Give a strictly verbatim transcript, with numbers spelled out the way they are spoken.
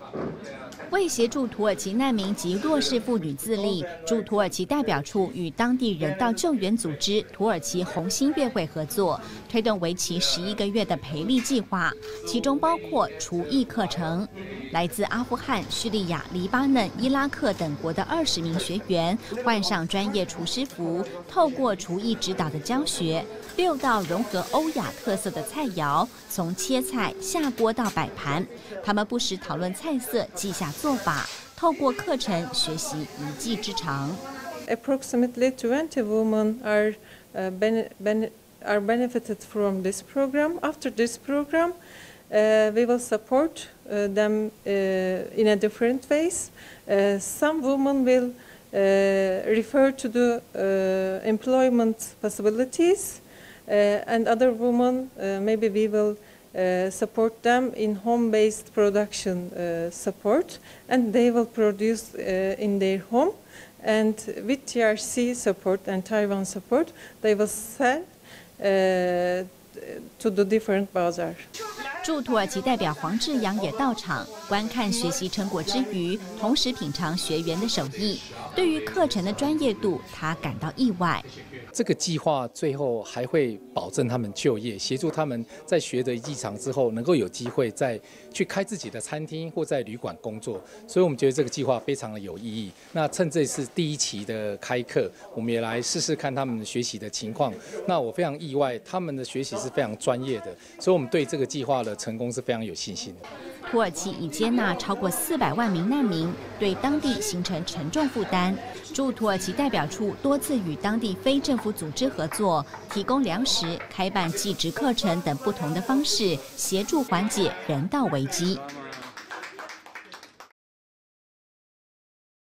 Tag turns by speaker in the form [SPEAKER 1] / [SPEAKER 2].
[SPEAKER 1] 为协助土耳其难民及弱势妇女自立，驻土耳其代表处与当地人道救援组织土耳其红新月会合作，推动为期十一个月的培力计划，其中包括厨艺课程。来自阿富汗、叙利亚、黎巴嫩、伊拉克等国的二十名学员换上专业厨师服，透过厨艺指导的教学，六道融合欧亚特色的菜肴，从切菜、下锅到摆盘，他们不时讨论菜色，记下做法，透过课程学习一技之长。
[SPEAKER 2] Approximately twenty women are uh, bene bene are benefited from this program. After this program, uh, we will support uh, them uh, in a different ways. Uh, some women will uh, refer to the uh, employment possibilities, uh, and other women uh, maybe we will. Uh, support them in home-based production uh, support, and they will produce uh, in their home, and with T R C support and Taiwan support, they will sell uh, to the different bazaar.
[SPEAKER 1] 驻土耳其代表黄志阳也到场观看学习成果之余，同时品尝学员的手艺。对于课程的专业度，他感到意外。
[SPEAKER 3] 这个计划最后还会保证他们就业，协助他们在学得一技长之后，能够有机会再去开自己的餐厅或在旅馆工作。所以我们觉得这个计划非常的有意义。那趁这次第一期的开课，我们也来试试看他们学习的情况。那我非常意外，他们的学习是非常专业的，所以我们对这个计划的成功是非常有信心的。
[SPEAKER 1] 土耳其已接纳超过四百万名难民，对当地形成沉重负担。驻土耳其代表处多次与当地非政府组织合作，提供粮食、开办技职课程等不同的方式，协助缓解人道危机。